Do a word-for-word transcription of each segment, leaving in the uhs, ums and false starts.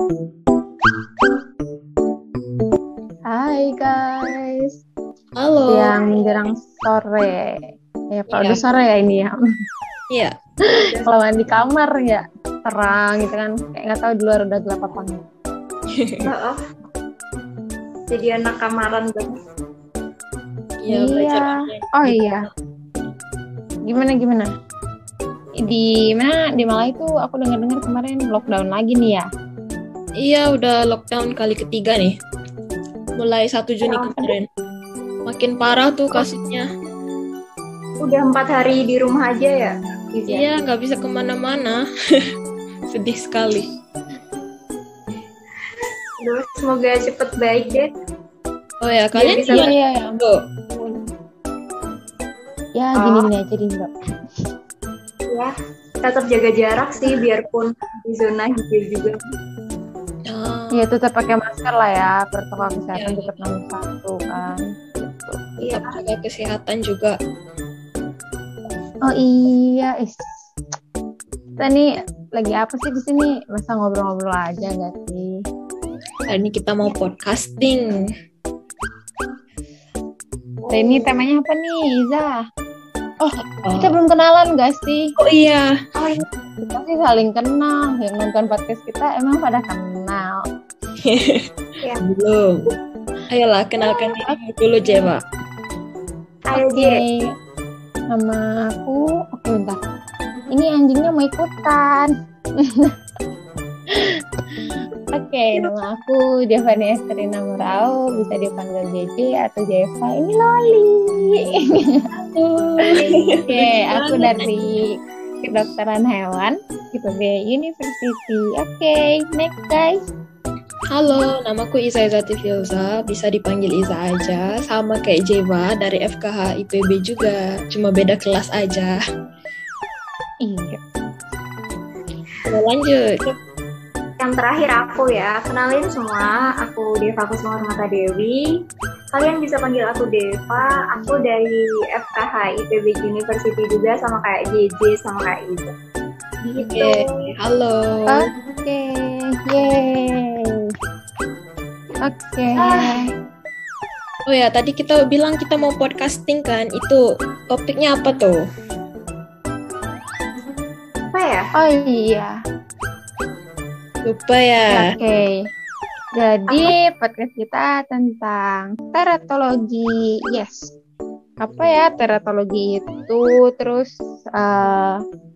Hai guys. Halo. Yang menjelang sore. Ya, kalau Iya. udah sore ya ini ya. Iya. Kalau main di kamar ya terang gitu kan. Kayak nggak tahu di luar udah gelap apa enggak. Heeh. Jadi anak kamaran banget. Iya. Iya. belajar online. Oh iya. Gimana gimana? Di mana di Malang itu aku dengar-dengar kemarin lockdown lagi nih ya. Iya, udah lockdown kali ketiga nih. Mulai satu Juni Ya, kemarin. Makin parah tuh kasusnya. Udah empat hari di rumah aja ya? Giza? Iya, nggak bisa kemana-mana. Sedih sekali. Aduh, semoga cepet baik deh. Oh ya, kalian bisa- Iya gimana? iya ya. Tuh. Ya Oh. gini-gini aja nih Mbak. Ya, tetap jaga jarak sih biarpun di zona hijau juga. Ah, Iya tetap pakai masker lah ya. Protokol kesehatan Iya. tetap nomor satu kan. Gitu. Iya, tetap jaga kesehatan juga. Oh iya, is. Kita nih lagi apa sih di sini? Masa ngobrol-ngobrol aja nggak sih? Hari ini kita mau podcasting. Nah, ini temanya apa nih, Iza? Oh, Kita belum kenalan nggak sih? oh iya. oh iya. Kita sih saling kenal. Yang nonton podcast kita emang pada kenal. Belum. Ayolah, kenalkan dirimu dulu, Jeva. Ayo Oke, Je. nama aku. Oke, bentar. Ini anjingnya mau ikutan. Oke, nama aku Jevani Esterina Murau, bisa dipanggil J J atau Jeva. Ini Loli. Oke, aku dari kedokteran hewan I P B University. Oke, next guys. Halo, namaku Iza Izati Filza, bisa dipanggil Iza aja, sama kayak Jeva dari F K H I P B juga, cuma beda kelas aja. Iya. Udah lanjut. Yang terakhir aku ya, kenalin semua, aku Deva Kusuma Hormata Dewi. Kalian bisa panggil aku Deva, aku dari F K H I P B University juga sama kayak J J sama kayak Iza. Gitu. Oke, halo. Oke, yeay. Oke. Oh ya, tadi kita bilang kita mau podcasting kan, itu topiknya apa tuh? Apa ya? Oh iya. Lupa ya. Oke. Jadi podcast kita tentang teratologi. Yes. Apa ya teratologi itu? Terus eh,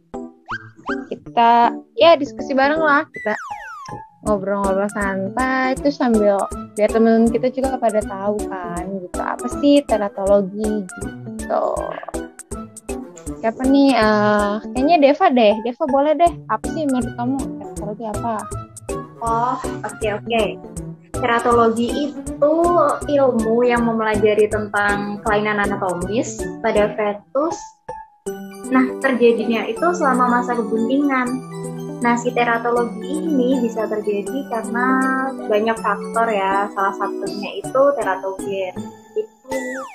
kita ya diskusi bareng lah, kita ngobrol-ngobrol santai itu sambil biar temen kita juga pada tahu kan gitu apa sih teratologi gitu. Siapa nih? Eh, kayaknya Deva deh. Deva boleh deh. Apa sih menurut kamu teratologi apa? Oh, oke oke. Teratologi itu ilmu yang mempelajari tentang kelainan anatomis pada fetus. Nah, terjadinya itu selama masa kebuntingan. Nah, si teratologi ini bisa terjadi karena banyak faktor ya. Salah satunya itu teratogen. Itu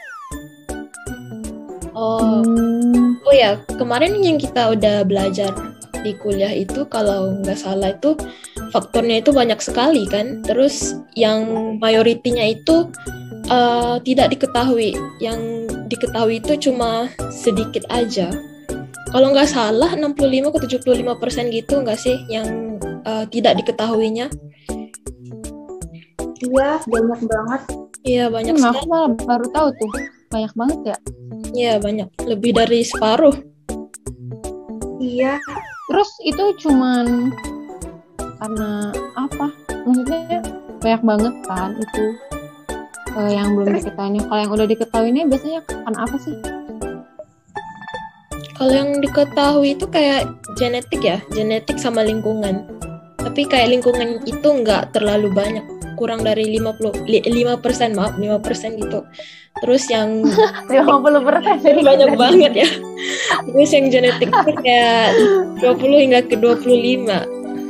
Oh, Hmm, oh ya, kemarin yang kita udah belajar di kuliah itu kalau nggak salah itu faktornya itu banyak sekali kan. Terus yang mayoritinya itu eh, tidak diketahui. Yang diketahui itu cuma sedikit aja. Kalau nggak salah enam puluh lima ke tujuh puluh lima persen gitu nggak sih yang eh, tidak diketahuinya? dia banyak banget. Iya, banyak hmm, aku sekali. malah baru tahu tuh. Banyak banget ya. Iya, banyak. Lebih dari separuh. Iya, Terus itu cuman karena apa? Maksudnya banyak banget kan itu eh, yang belum Terus? diketahui. Kalau yang udah diketahui ini biasanya karena apa sih? Kalau yang diketahui itu kayak genetik ya, genetik sama lingkungan. Tapi kayak lingkungan itu nggak terlalu banyak, kurang dari lima puluh, lima persen, maaf, lima persen gitu. Terus yang lima puluh persen jadi banyak banget ya. Terus yang genetik itu kayak dua puluh hingga ke dua puluh lima.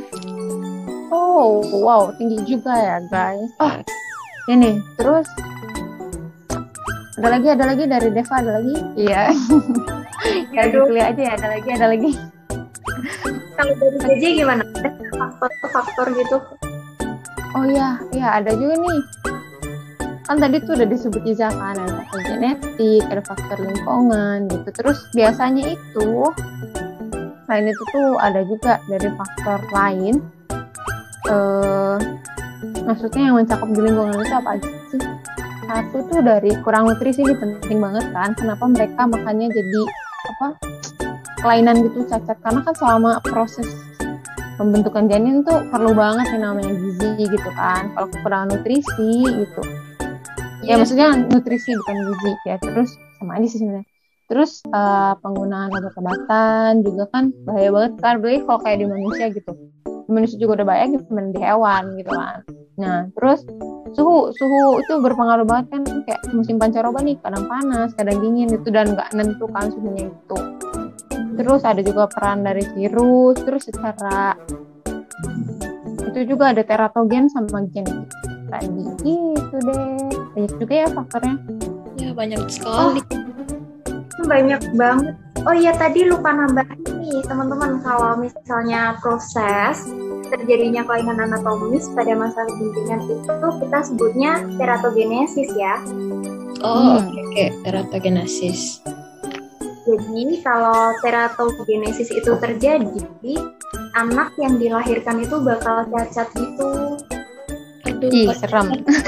Oh, wow, tinggi juga ya, guys. Oh, ini terus ada lagi, ada lagi dari Deva, ada lagi. Iya. Kayak Aduh. kuliah aja ya, ada lagi, ada lagi. Kalau dari J J gimana? Ada faktor-faktor gitu? oh iya, iya ada juga nih. Kan tadi tuh udah disebut juga kan ada faktor genetik, ada faktor lingkungan gitu. Terus biasanya itu selain itu tuh ada juga dari faktor lain. Eh, maksudnya yang mencakup di lingkungan itu apa aja sih? Satu tuh dari kurang nutrisi, ini penting banget kan. Kenapa mereka makannya jadi apa? Kelainan gitu, cacat. Karena kan selama proses pembentukan janin tuh perlu banget yang namanya gizi gitu kan. Kalau kekurangan nutrisi gitu. Ya maksudnya nutrisi bukan gizi ya. Terus sama aja sih sebenarnya. Terus uh, penggunaan obat-obatan juga kan bahaya banget kan. Berarti kalau kayak di manusia gitu. Di manusia juga udah bahaya gimana di hewan gitu kan. Nah terus suhu suhu itu berpengaruh banget kan. Kayak musim pancaroba nih kadang panas, kadang dingin itu dan nggak nentu kan suhunya itu. Terus ada juga peran dari virus. Terus secara itu juga ada teratogen sama genetik tadi gitu deh. Banyak juga ya faktornya. Ya banyak sekali. Oh, banyak banget. Oh iya tadi lupa nambahin nih teman-teman, kalau misalnya proses terjadinya kelainan anatomis pada masa kegentingan itu kita sebutnya teratogenesis ya. Oh oke hmm. oke okay. Teratogenesis. Jadi kalau teratogenesis itu terjadi, anak yang dilahirkan itu bakal cacat gitu. Aduh, ih serem.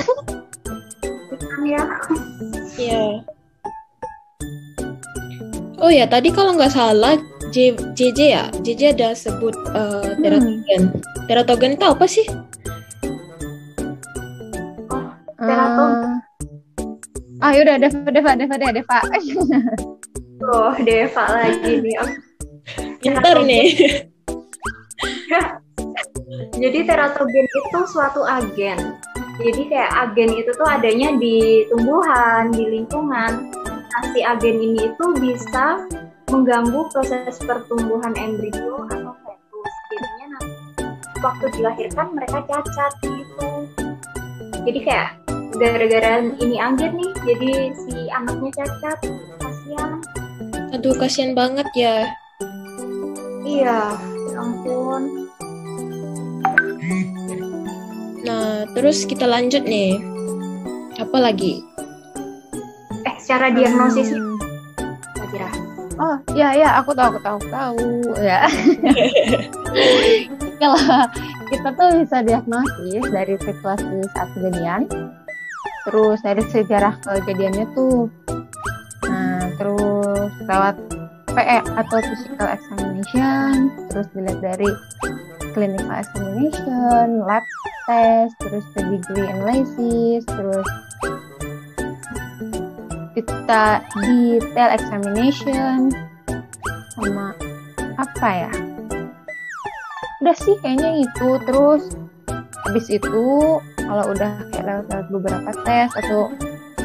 Ya. Iya. Oh ya, tadi kalau nggak salah J, JJ ya, J J ada sebut uh, teratogen. Hmm. Teratogen itu apa sih? Oh, teratogen. Ah, uh, oh, yaudah, Deva, Deva, Deva, Deva, Deva. Oh, Deva lagi nih. Pintar nih. Jadi teratogen itu suatu agen. Jadi kayak agen itu tuh adanya di tumbuhan, di lingkungan. Nah, si agen ini itu bisa mengganggu proses pertumbuhan embrio atau fetus. Jadinya nanti waktu dilahirkan mereka cacat gitu. Jadi kayak gara-gara ini agen nih, jadi si anaknya cacat. Kasian. Aduh, kasian banget ya. Iya, ya ampun. Nah, terus kita lanjut nih. Apa lagi? Eh, secara diagnosisnya hmm. kira. Oh, iya iya, aku tahu, aku tahu, aku tahu ya. Kalau kita tuh bisa diagnosis dari situasi saat kejadian, terus dari sejarah kejadiannya tuh, nah terus lewat P E atau physical examination, terus dilihat dari clinical examination, lab test, terus pedigree analysis, terus kita detail examination, sama apa ya? Udah sih kayaknya itu. Terus habis itu kalau udah kayak lewat beberapa tes atau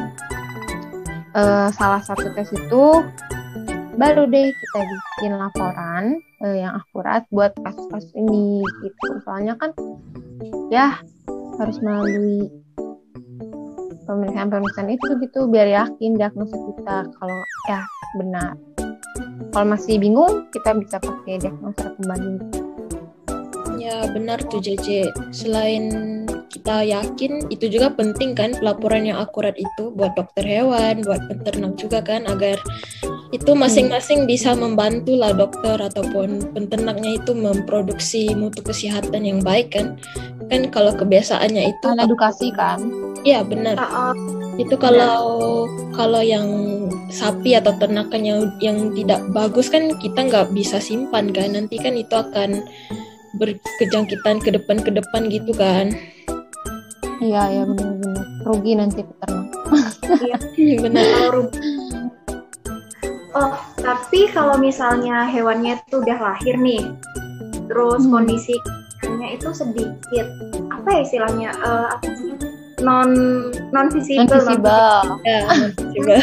uh, salah satu tes itu, baru deh kita bikin laporan uh, yang akurat buat kasus-kasus ini gitu. Soalnya kan ya harus melalui pemeriksaan-pemeriksaan itu gitu biar yakin diagnosa kita kalau ya benar. Kalau masih bingung kita bisa pakai diagnosa kembali. Ya benar tuh J J. Selain kita yakin, itu juga penting kan pelaporan yang akurat itu buat dokter hewan, buat peternak juga kan, agar itu masing-masing bisa membantu lah dokter ataupun penternaknya itu memproduksi mutu kesehatan yang baik kan. Kan kalau kebiasaannya itu kan edukasi kan. Iya benar. Uh, itu kalau benar. Kalau yang sapi atau ternakannya yang tidak bagus kan kita nggak bisa simpan kan. Nanti kan itu akan berkejangkitan ke depan ke depan gitu kan. Iya ya benar-benar rugi nanti peternak. Iya benar rugi. Oh tapi kalau misalnya hewannya itu udah lahir nih, terus hmm. kondisinya itu sedikit apa ya istilahnya uh, apa sih non non visible non visible ya non visible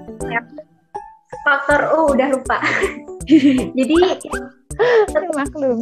faktor oh udah lupa. Jadi maklum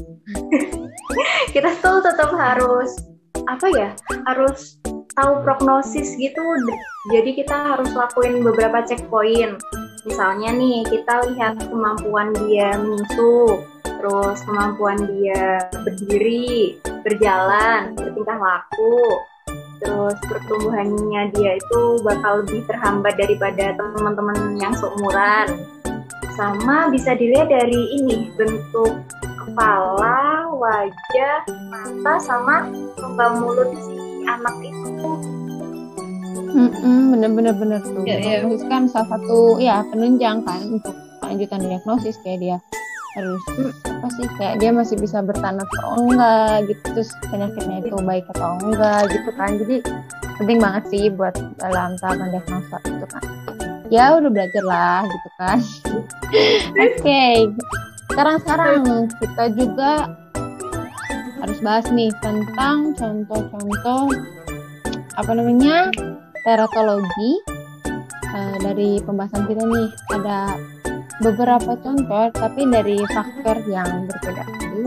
kita tuh tetap harus apa ya harus tahu prognosis gitu. Jadi kita harus lakuin beberapa checkpoint. Misalnya nih kita lihat kemampuan dia menyusu, terus kemampuan dia berdiri, berjalan, bertingkah laku. Terus pertumbuhannya dia itu bakal lebih terhambat daripada teman-teman yang seumuran. Sama bisa dilihat dari ini, bentuk kepala, wajah, mata, sama lubang mulut si anak itu. Mm-mm, bener-bener bener tuh. Ya, ya. Diagnosis kan salah satu ya penunjang kan untuk kelanjutan diagnosis, kayak dia harus apa sih, kayak dia masih bisa bertahan atau enggak gitu, terus penyakitnya itu baik atau enggak gitu kan. Jadi penting banget sih buat dalam tahapan diagnosa itu kan. Ya udah belajar lah gitu kan. Oke, okay. Sekarang-sekarang kita juga harus bahas nih tentang contoh-contoh apa namanya teratologi. Uh, dari pembahasan kita nih ada beberapa contoh tapi dari faktor yang berbeda itu.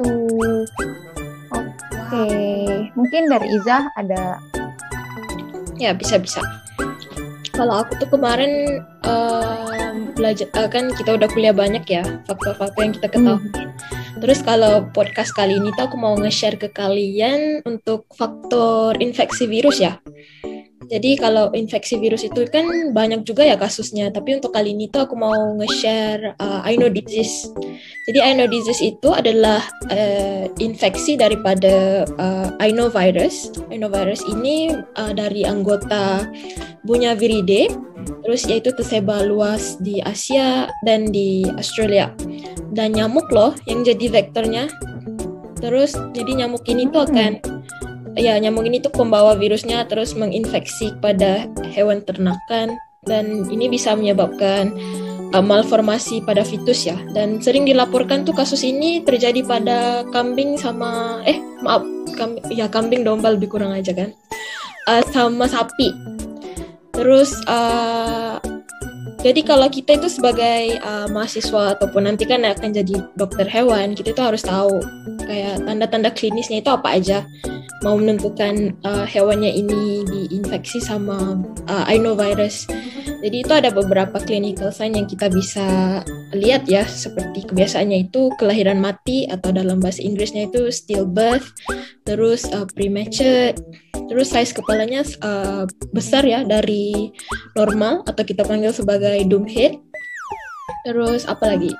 Oke, okay. Mungkin dari Iza ada. Ya, bisa-bisa. Kalau aku tuh kemarin uh, belajar, uh, kan kita udah kuliah banyak ya faktor-faktor yang kita ketahui. Hmm. Terus kalau podcast kali ini tuh aku mau nge-share ke kalian untuk faktor infeksi virus ya. Jadi kalau infeksi virus itu kan banyak juga ya kasusnya, tapi untuk kali ini tuh aku mau nge-share uh, I N O disease. Jadi I N O disease itu adalah uh, infeksi daripada uh, I N O virus. I N O virus ini uh, dari anggota Bunyaviridae, terus yaitu tersebar luas di Asia dan di Australia. Dan nyamuk loh yang jadi vektornya. Terus jadi nyamuk ini tuh akan ya nyamuk ini tuh pembawa virusnya, terus menginfeksi pada hewan ternakan, dan ini bisa menyebabkan uh, malformasi pada fetus ya. Dan sering dilaporkan tuh kasus ini terjadi pada kambing sama eh maaf kambing, ya kambing domba lebih kurang aja kan, uh, sama sapi. Terus uh, jadi kalau kita itu sebagai uh, mahasiswa ataupun nanti kan akan jadi dokter hewan, kita itu harus tahu kayak tanda-tanda klinisnya itu apa aja, mau menentukan uh, hewannya ini diinfeksi sama uh, I N O virus. Jadi itu ada beberapa clinical sign yang kita bisa lihat ya, seperti kebiasaannya itu kelahiran mati atau dalam bahasa Inggrisnya itu stillbirth, terus uh, premature, terus size kepalanya uh, besar ya dari normal atau kita panggil sebagai dome head. Terus apa lagi?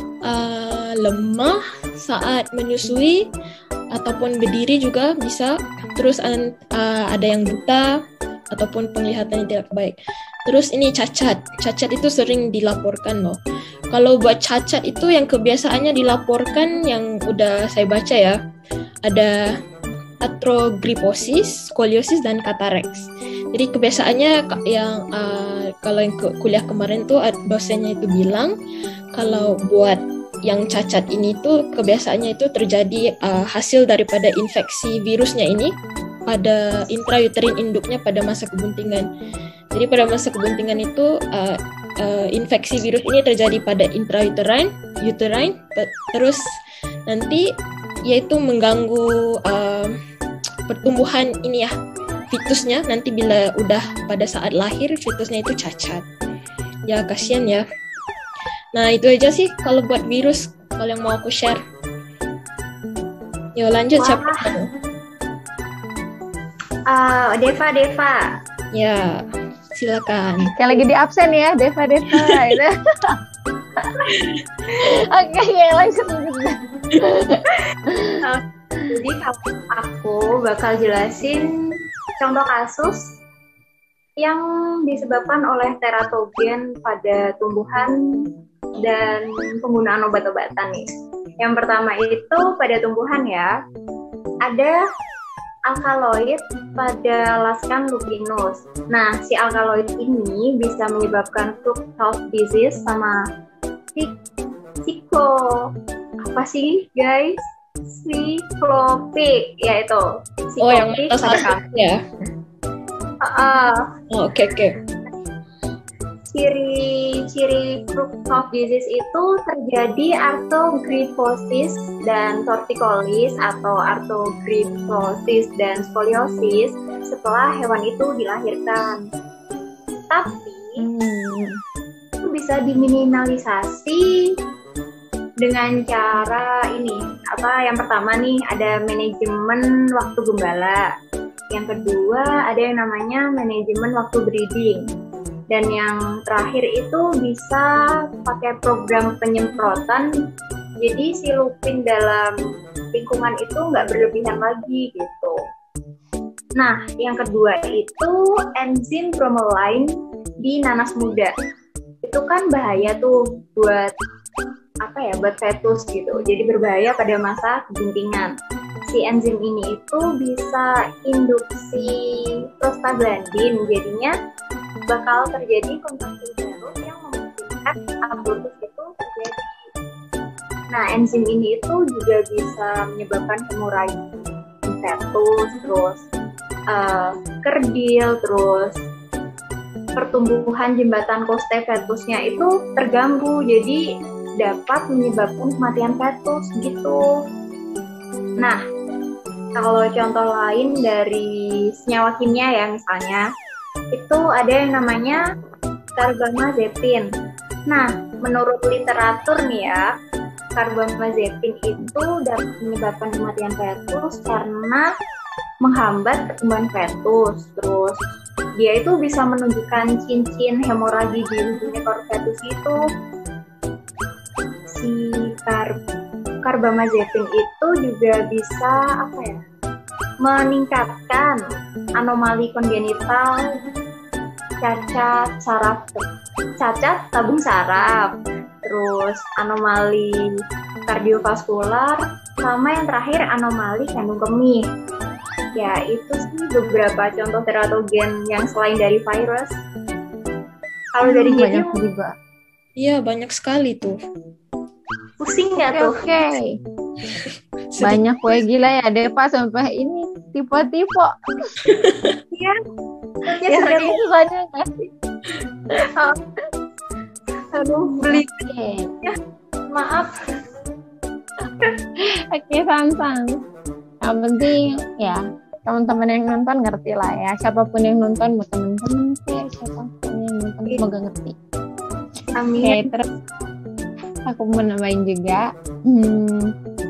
Uh, lemah saat menyusui ataupun berdiri juga bisa. Terus uh, ada yang buta ataupun penglihatannya tidak baik. Terus ini cacat. Cacat itu sering dilaporkan loh. Kalau buat cacat itu yang kebiasaannya dilaporkan yang udah saya baca ya, ada atrogriposis, skoliosis, dan cataracts. Jadi kebiasaannya yang uh, kalau yang ke- kuliah kemarin tuh dosennya itu bilang kalau buat yang cacat ini tuh kebiasaannya itu terjadi uh, hasil daripada infeksi virusnya ini pada intrauterine induknya pada masa kebuntingan. Jadi pada masa kebuntingan itu uh, uh, infeksi virus ini terjadi pada intrauterine, uterine, terus nanti yaitu mengganggu uh, pertumbuhan ini ya fetusnya. Nanti bila udah pada saat lahir fetusnya itu cacat. Ya kasihan ya. Nah itu aja sih kalau buat virus, kalau yang mau aku share. Yo lanjut. Wah. Siapa? Uh, Deva, Deva. Ya, silakan. Kayak lagi di absen ya, Deva, Deva. Oke, ya lanjut. Jadi aku bakal jelasin contoh kasus yang disebabkan oleh teratogen pada tumbuhan dan penggunaan obat-obatan nih. Yang pertama itu pada tumbuhan ya, ada alkaloid pada lascan lupinus. Nah, si alkaloid ini bisa menyebabkan fructose disease sama siklo apa sih guys? Siklopik, yaitu siklopik. Oh, yang atas pada ya. Uh, oh, oke okay, oke. Okay. Ciri-ciri fructose disease itu terjadi arthrogryposis dan torticollis atau arthrogryposis dan skoliosis setelah hewan itu dilahirkan. Tapi hmm. itu bisa diminimalisasi dengan cara ini, apa? Yang pertama nih ada manajemen waktu gembala. Yang kedua ada yang namanya manajemen waktu breeding. Dan yang terakhir itu bisa pakai program penyemprotan. Jadi si lupin dalam lingkungan itu nggak berlebihan lagi gitu. Nah, yang kedua itu enzim bromelain di nanas muda. Itu kan bahaya tuh buat apa ya, buat fetus gitu. Jadi berbahaya pada masa kebuntingan. Si enzim ini itu bisa induksi prostaglandin, jadinya bakal terjadi kontraksi uterus yang memungkinkan abortus itu terjadi. Nah, enzim ini itu juga bisa menyebabkan hemoragi fetus, terus uh, kerdil, terus pertumbuhan jembatan koste fetusnya itu terganggu, jadi dapat menyebabkan kematian fetus gitu. Nah, kalau contoh lain dari senyawa kimia ya misalnya, itu ada yang namanya carbamazepin. Nah, menurut literatur nih ya, carbamazepin itu dapat menyebabkan kematian fetus karena menghambat pertumbuhan fetus. Terus dia itu bisa menunjukkan cincin hemoragi di ujung ekor fetus itu. Si kar carbamazepin itu juga bisa apa ya, meningkatkan anomali kongenital cacat saraf, cacat tabung saraf, terus anomali kardiovaskular, sama yang terakhir anomali kandung kemih. Ya, itu sih beberapa contoh teratogen yang selain dari virus. Kalau dari Hmm, Jadi banyak juga. Iya, banyak sekali tuh. pusing nggak Oke, tuh? oke. Banyak gue gila ya Depa sampai ini tipe-tipe. Iya. Ya, Ya sudah itu soalnya nggak sih? aduh beli. Oke, Maaf. oke Samsang. Yang penting ya teman-teman yang nonton ngerti lah ya. Siapapun yang nonton, mau teman-teman sih, siapapun yang nonton semoga ngerti. Amin. Oke, terus aku mau nambahin juga hmm,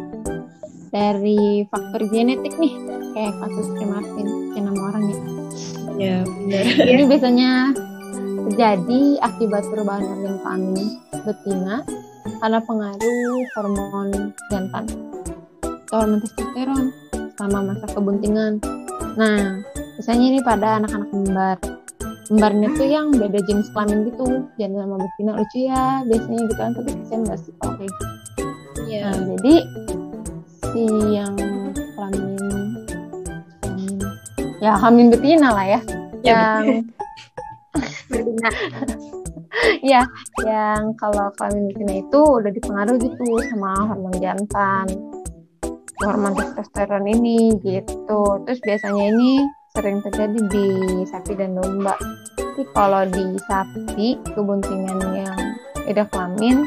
dari faktor genetik nih, kayak kasus Martin, yang nama orang ya. Ya, benar. Ini biasanya terjadi akibat perubahan organ kelamin betina karena pengaruh hormon jantan atau hormon testosteron selama masa kebuntingan. Nah, biasanya ini pada anak-anak kembar. Kembarnya tuh yang beda jenis kelamin gitu, jantan sama betina. Lucu ya biasanya gitu kan, tapi kasihan gak sih kalau kayak gitu. Iya. Nah, jadi si yang kelamin, kelamin ya kelamin betina lah ya, Ya, yang Betina. ya yang kalau kelamin betina itu udah dipengaruhi gitu sama hormon jantan, hormon testosteron ini gitu. Terus biasanya ini sering terjadi di sapi dan domba. Tapi kalau di sapi kebuntingan yang udah kelamin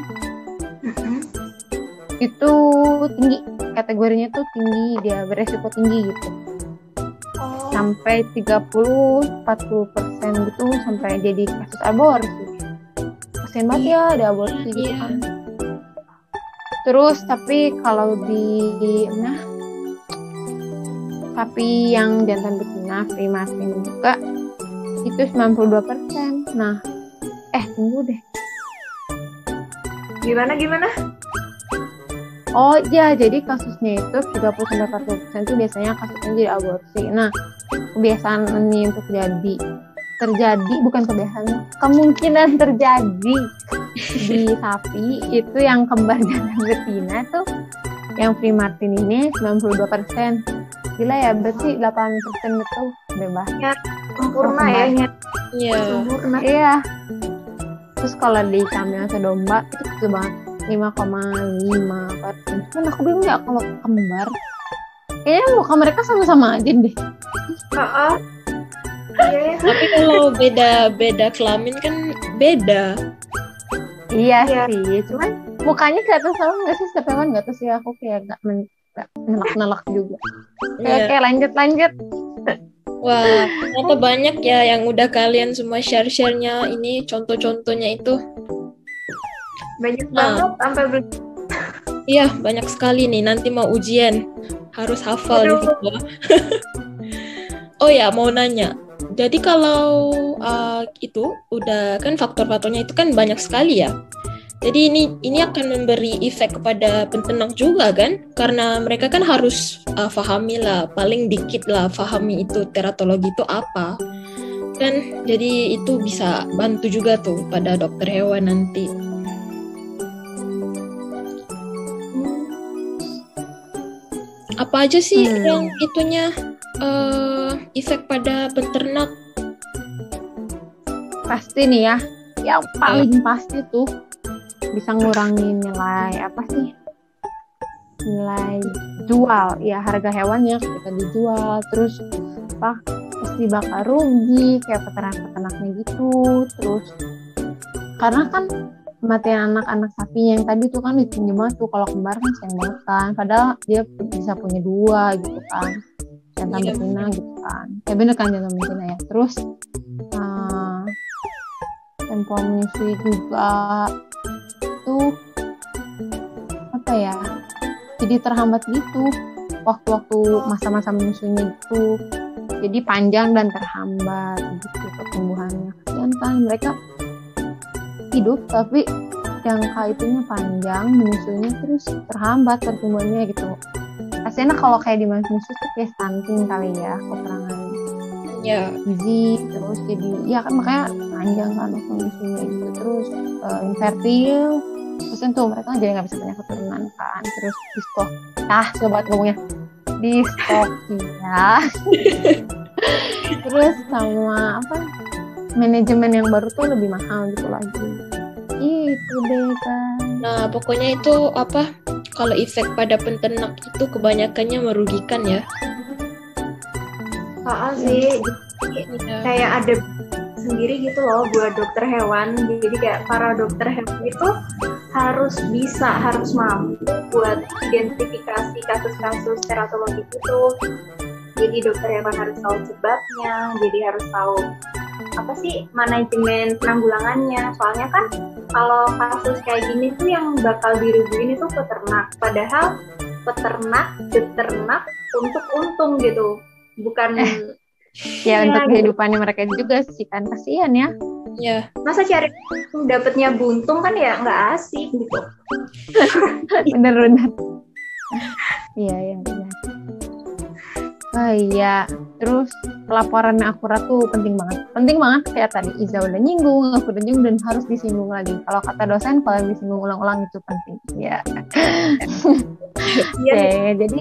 itu tinggi, kategorinya tuh tinggi, dia beresiko tinggi gitu, Oh, sampai tiga puluh sampai empat puluh persen gitu, sampai jadi kasus aborsi. Kasian banget ya ada aborsi gitu Iya. kan. Terus tapi kalau di nah sapi yang jantan betina free Martin juga itu sembilan puluh dua persen. Nah, eh tunggu deh. gimana gimana? Oh ya, jadi kasusnya itu tiga puluh sampai empat puluh persen itu biasanya kasusnya jadi aborsi. Nah, kebiasaan ini untuk jadi terjadi, bukan kebiasaan, kemungkinan terjadi di sapi itu yang kembar jantan betina tuh yang free Martin ini sembilan puluh dua persen. Gila ya, berarti delapan persen itu bebas. Sempurna Oh, ya, nyet. Iya. Sempurna. Iya. Terus kalau di kambing atau domba itu kecil banget, lima koma lima persen. Cuman aku bingung ya kalau kembar. Kayaknya muka mereka sama-sama aja deh. Heeh. Iya ya. Tapi kalau beda-beda kelamin kan beda. Iya Iya. sih, cuman mukanya kelihatan sama nggak sih? Setiap hewan nggak tahu sih, aku kayak nggak men- nggak nelak-nelak juga. Oke, Iya. oke, lanjut lanjut. Wah, ternyata banyak ya yang udah kalian semua share-share-nya ini contoh-contohnya itu. Banyak Nah. banget sampai beli. Iya, banyak sekali nih. Nanti mau ujian, harus hafal nih semua. Oh ya, mau nanya. Jadi kalau uh, itu udah kan faktor-faktornya itu kan banyak sekali ya. Jadi ini ini akan memberi efek kepada penternak juga kan? Karena mereka kan harus uh, pahami lah, paling dikit lah pahami itu teratologi itu apa. Kan jadi itu bisa bantu juga tuh pada dokter hewan nanti. Apa aja sih hmm. yang itunya uh, efek pada peternak? Pasti nih ya, yang paling uh. pasti tuh bisa ngurangin nilai apa sih? Nilai jual, ya harga hewannya ketika dijual, terus apa? Pasti bakal rugi kayak peternak-peternaknya gitu. Terus karena kan kematian anak-anak sapinya yang tadi tuh kan ditinggi banget tuh, kalau kembar kan sayang banget kan, padahal dia bisa punya dua gitu kan, jantan yeah. betina gitu kan, ya bener kan jantan betina ya. Terus uh, tempo menyusui juga tuh apa ya, jadi terhambat gitu waktu-waktu masa-masa menyusuinya gitu, jadi panjang dan terhambat gitu pertumbuhannya. Kasian kan mereka hidup tapi jangka itunya panjang, menyusuinya terus terhambat pertumbuhannya gitu. Kasiannya kalau kayak di menyusui tuh kayak stunting kali ya, kekurangan ya gizi, terus jadi ya kan makanya panjang kan menyusuinya gitu, terus uh, infertil, terus tuh mereka jadi nggak bisa punya keturunan kan, terus distok, ah sobat ngomongnya distok ya. Terus sama apa, manajemen yang baru tuh lebih mahal gitu lagi. Itu deh kan. Nah, pokoknya itu apa? Kalau efek pada peternak itu kebanyakannya merugikan ya. Soal sih ya. Kayak ada sendiri gitu loh buat dokter hewan. Jadi kayak para dokter hewan itu harus bisa, harus mampu buat identifikasi kasus-kasus teratologi itu. Jadi dokter hewan harus tahu sebabnya, jadi harus tahu apa sih manajemen penanggulangannya. Soalnya kan kalau kasus kayak gini tuh yang bakal dirugiin itu peternak. Padahal peternak, beternak untuk untung gitu, bukan eh, ya, ya untuk kehidupannya mereka juga sih kan, kasihan ya. Ya. Masa cari dapetnya buntung kan ya nggak asik gitu. Bener-bener. Iya ya benar. Oh iya, terus pelaporan yang akurat tuh penting banget. Penting banget kayak tadi Iza udah nyinggung, aku udah nyinggung, dan harus disinggung lagi. Kalau kata dosen, kalau disinggung ulang-ulang itu penting. Ya. Oke, okay, jadi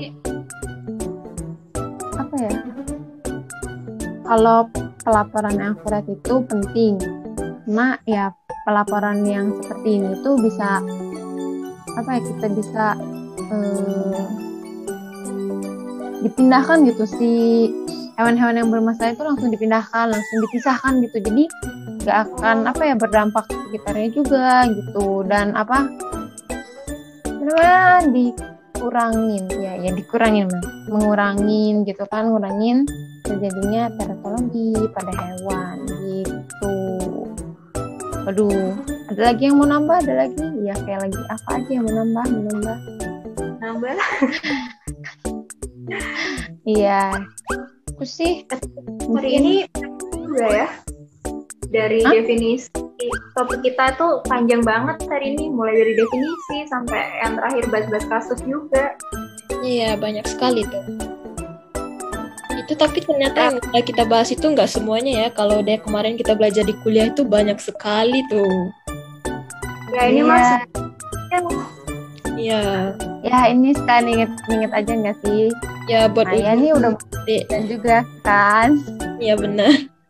apa ya? Kalau pelaporan yang akurat itu penting. Karena ya pelaporan yang seperti ini tuh bisa apa ya, kita bisa eh, dipindahkan gitu, si hewan-hewan yang bermasalah itu langsung dipindahkan, langsung dipisahkan gitu, jadi nggak akan apa ya berdampak ke sekitarnya juga gitu, dan apa namanya dikurangin ya ya dikurangin mengurangin gitu kan, ngurangin terjadinya teratologi pada hewan gitu. Waduh, ada lagi yang mau nambah? Ada lagi? Ya kayak lagi apa aja yang mau nambah? Mau nambah? Nambah. Iya, aku sih hari ini juga ya dari Hah? definisi topik kita tuh panjang banget hari ini, mulai dari definisi sampai yang terakhir bahas-bahas kasus juga. Iya, banyak sekali tuh. Itu tapi ternyata yang udah kita bahas itu nggak semuanya ya. Kalau udah kemarin kita belajar di kuliah itu banyak sekali tuh. Ya ini masuk. Iya. Ya ini sekali inget-inget aja nggak sih? Ya buat nah, ya, ini udah dan juga kan? Iya benar.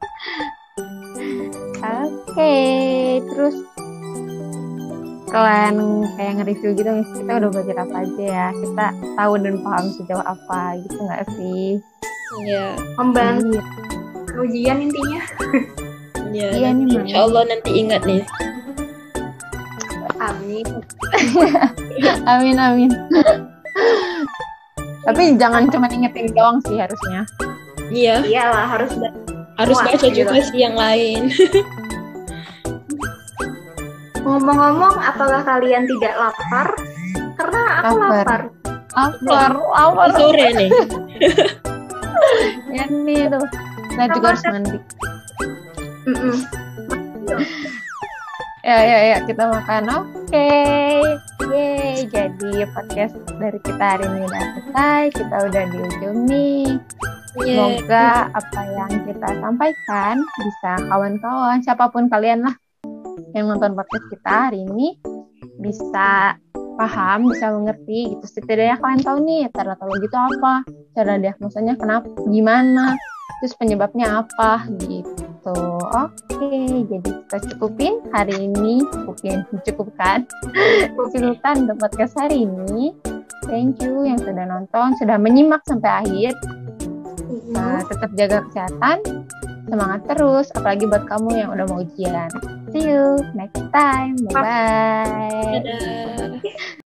Oke, okay. Terus kalian kayak nge-review gitu, kita udah belajar apa aja ya? Kita tahu dan paham sejauh apa gitu nggak sih? Iya. Membantu ujian intinya. Iya. Iya nih. Insya Allah nanti ingat nih. Amin. Amin amin. Tapi jangan cuma ingetin doang sih harusnya. Iya. Iyalah harus harus baca juga gitu sih yang lain. Ngomong-ngomong, apakah kalian tidak lapar? karena aku lapar. Lapar, lapar. Sore nih. Ya nih tuh. Nah juga harus mandi. Mm-mm. Ya, ya, ya, kita makan. Oke. Yeay, jadi podcast dari kita hari ini udah selesai. Kita udah di ujung nih. Semoga apa yang kita sampaikan bisa kawan-kawan, siapapun kalian lah yang nonton podcast kita hari ini bisa paham, bisa mengerti gitu. Setidaknya kalian tahu nih teratologi itu apa, cara diagnosanya kenapa, gimana, terus penyebabnya apa gitu. Oke, jadi kita cukupin hari ini, cukupin, cukupkan, cukupkan untuk podcast hari ini. Thank you yang sudah nonton, sudah menyimak sampai akhir. Uh, tetap jaga kesehatan, semangat terus, apalagi buat kamu yang udah mau ujian. See you next time, bye bye. Dadah.